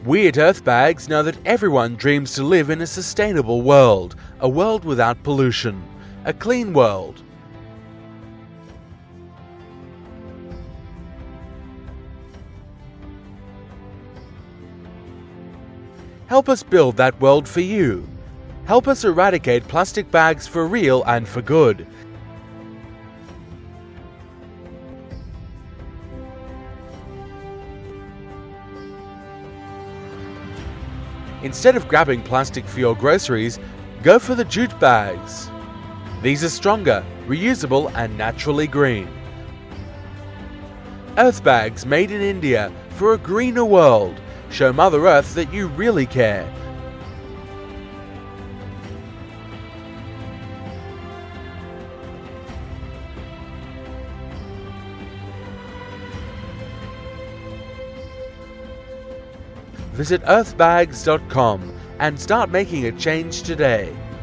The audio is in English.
We at Earthbags know that everyone dreams to live in a sustainable world, a world without pollution, a clean world. Help us build that world for you. Help us eradicate plastic bags for real and for good. Instead of grabbing plastic for your groceries, go for the jute bags. These are stronger, reusable and naturally green. Earthbags made in India for a greener world. Show Mother Earth that you really care. Visit earthbags.com and start making a change today.